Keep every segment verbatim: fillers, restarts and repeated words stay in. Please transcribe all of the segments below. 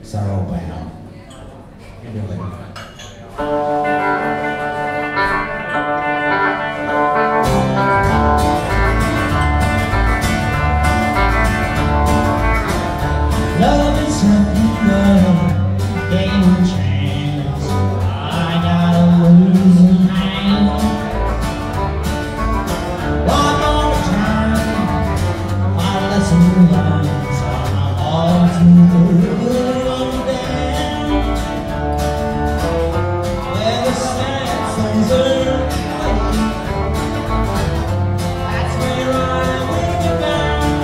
Sorrow Bound. Give me a little. Love is something love, game and chance. I got a losing hand. One more time, my lesson learned, so I'm all too good on them. Where the sad songs are, that's where I will be bound.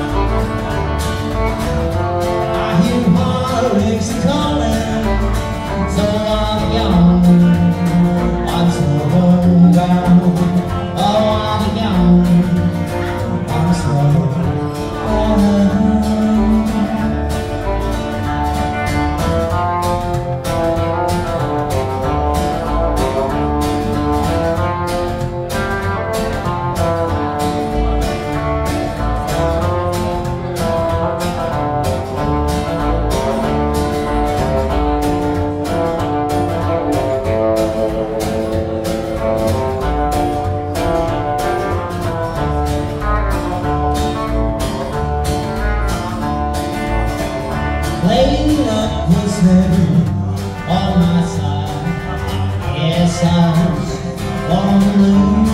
Heartaches calling, so I'm young, I'm so homebound. Oh, I'm young, I'm so homebound. Playing up was heavy on my side. Yes, I was born to lose.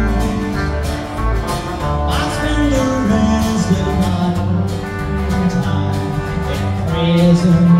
I spend the rest of my time in prison.